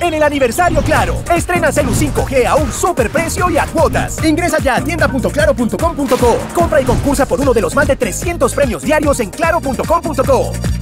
en el aniversario Claro. Estrena Celu 5G a un superprecio y a cuotas. Ingresa ya a tienda.claro.com.co. Compra y concursa por uno de los más de 300 premios diarios en claro.com.co.